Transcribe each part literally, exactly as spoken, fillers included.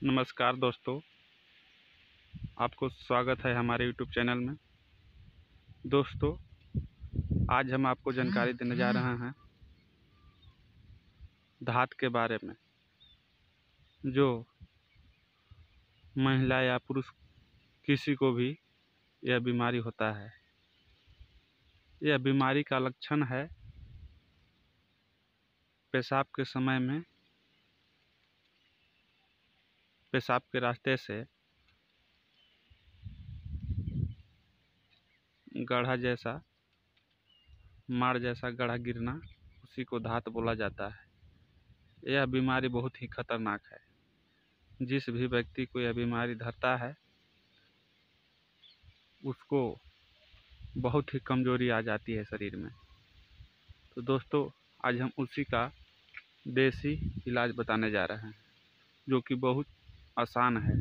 नमस्कार दोस्तों, आपको स्वागत है हमारे यूट्यूब चैनल में। दोस्तों, आज हम आपको जानकारी देने जा रहे हैं धात के बारे में, जो महिला या पुरुष किसी को भी यह बीमारी होता है। यह बीमारी का लक्षण है पेशाब के समय में पेशाब के रास्ते से गड्ढा जैसा माड़ जैसा गड्ढा गिरना, उसी को धात बोला जाता है। यह बीमारी बहुत ही खतरनाक है। जिस भी व्यक्ति को यह बीमारी धरता है उसको बहुत ही कमजोरी आ जाती है शरीर में। तो दोस्तों, आज हम उसी का देसी इलाज बताने जा रहे हैं, जो कि बहुत आसान है।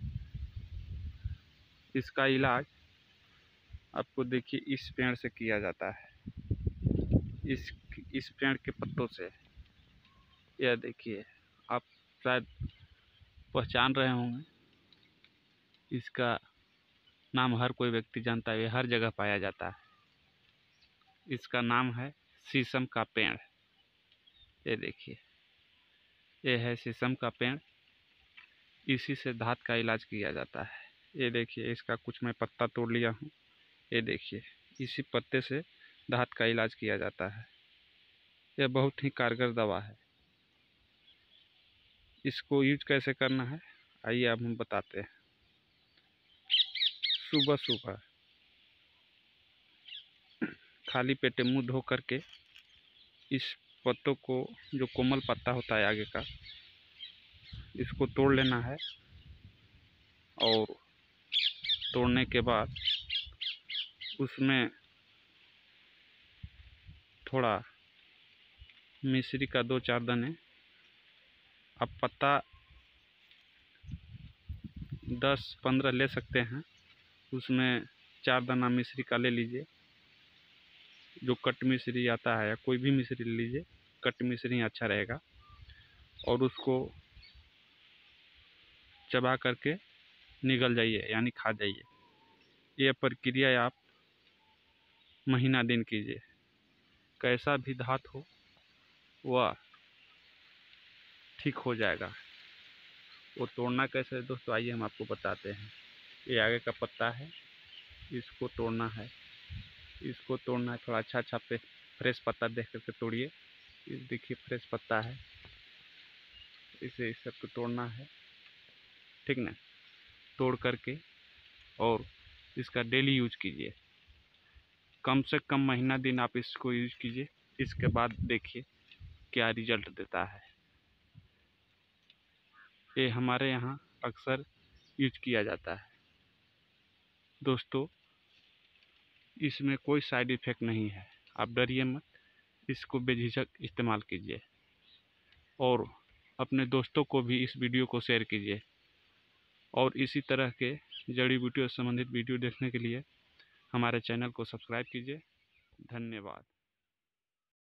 इसका इलाज आपको देखिए इस पेड़ से किया जाता है। इस इस पेड़ के पत्तों से। यह देखिए, आप शायद पहचान रहे होंगे। इसका नाम हर कोई व्यक्ति जानता है, हर जगह पाया जाता है। इसका नाम है शीशम का पेड़। ये देखिए, ये है शीशम का पेड़। इसी से धात का इलाज किया जाता है। ये देखिए, इसका कुछ मैं पत्ता तोड़ लिया हूँ। ये देखिए, इसी पत्ते से धात का इलाज किया जाता है। यह बहुत ही कारगर दवा है। इसको यूज कैसे करना है, आइए अब हम बताते हैं। सुबह सुबह खाली पेटे मुंह धो करके इस पत्तों को, जो कोमल पत्ता होता है आगे का, इसको तोड़ लेना है। और तोड़ने के बाद उसमें थोड़ा मिश्री का दो चार दाने, आप पत्ता दस पंद्रह ले सकते हैं, उसमें चार दाना मिश्री का ले लीजिए। जो कट मिश्री आता है या कोई भी मिश्री ले लीजिए, कट मिश्री अच्छा रहेगा। और उसको चबा करके निगल जाइए, यानी खा जाइए। यह प्रक्रिया आप महीना दिन कीजिए। कैसा भी धात हो वह ठीक हो जाएगा। वो तोड़ना कैसे है दोस्तों, आइए हम आपको बताते हैं। ये आगे का पत्ता है, इसको तोड़ना है। इसको तोड़ना है थोड़ा अच्छा अच्छा पे फ्रेश पत्ता देख करके तोड़िए। इस देखिए फ्रेश पत्ता है, इसे इस सब को तोड़ना है, ठीक ना। तोड़ करके और इसका डेली यूज कीजिए। कम से कम महीना दिन आप इसको यूज कीजिए। इसके बाद देखिए क्या रिजल्ट देता है। ये हमारे यहाँ अक्सर यूज किया जाता है। दोस्तों, इसमें कोई साइड इफ़ेक्ट नहीं है, आप डरिए मत। इसको बेझिझक इस्तेमाल कीजिए और अपने दोस्तों को भी इस वीडियो को शेयर कीजिए। और इसी तरह के जड़ी बूटियों से संबंधित वीडियो देखने के लिए हमारे चैनल को सब्सक्राइब कीजिए। धन्यवाद।